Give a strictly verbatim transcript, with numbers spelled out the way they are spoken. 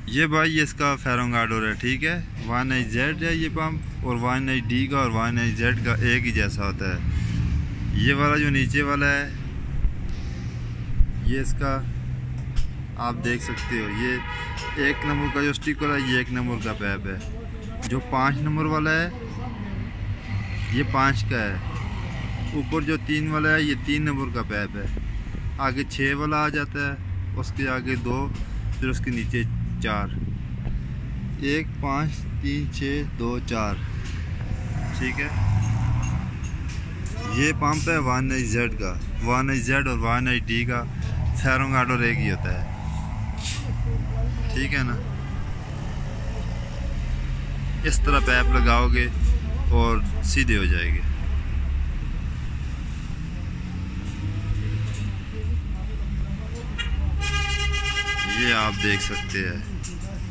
ये भाई ये इसका फेरोंगार्डोर है, ठीक है। वन आई जेड है ये पंप, और वन आई डी का और वन आई जेड का एक ही जैसा होता है। ये वाला जो नीचे वाला है ये इसका आप देख सकते हो, ये एक नंबर का जो स्टिकर है ये एक नंबर का पैप है। जो पाँच नंबर वाला है ये पाँच का है। ऊपर जो तीन वाला है ये तीन नंबर का पैप है। आगे छः वाला आ जाता है, उसके आगे दो, फिर उसके नीचे चार। एक, पाँच, तीन, छः, दो, चार, ठीक है। ये पंप है वन आई जेड का। वन आई जेड और वन आई डी का फेरोंगार्डोर एक ही होता है, ठीक है ना। इस तरह पैप लगाओगे और सीधे हो जाएंगे। ये आप देख सकते हैं।